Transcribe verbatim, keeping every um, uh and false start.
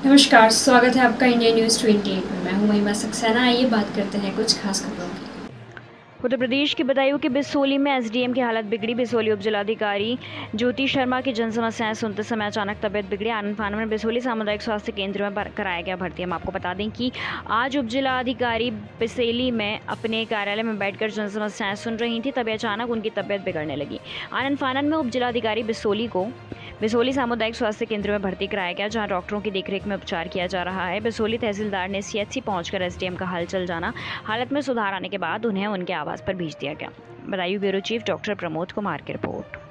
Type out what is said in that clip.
नमस्कार, स्वागत है आपका इंडिया न्यूज़ अट्ठाईस में। मैं हूं महिमा सक्सेना। आइए बात करते हैं कुछ खास खबरों की। उत्तर प्रदेश के बदायूं के बिसोली में एसडीएम की हालत बिगड़ी। बिसोली उपजिलाधिकारी ज्योति शर्मा की जन समस्याएं सुनते समय अचानक तबियत बिगड़ी। आनंद फानन में बिसोली सामुदायिक स्वास्थ्य केंद्र में कराया गया भर्ती। हम आपको बता दें कि आज उपजिलाधिकारी बिसेली में अपने कार्यालय में बैठकर जन समस्याएं सुन रही थी, तभी अचानक उनकी तबियत बिगड़ने लगी। आनंद फानन में उपजिलाधिकारी बिसोली को बिसोली सामुदायिक स्वास्थ्य केंद्र में भर्ती कराया गया, जहां डॉक्टरों की देखरेख में उपचार किया जा रहा है। बिसोली तहसीलदार ने सीएचसी पहुंचकर एसडीएम का हालचाल जाना। हालत में सुधार आने के बाद उन्हें उनके आवास पर भेज दिया गया। Budaun bureau chief doctor Pramod Kumar की रिपोर्ट।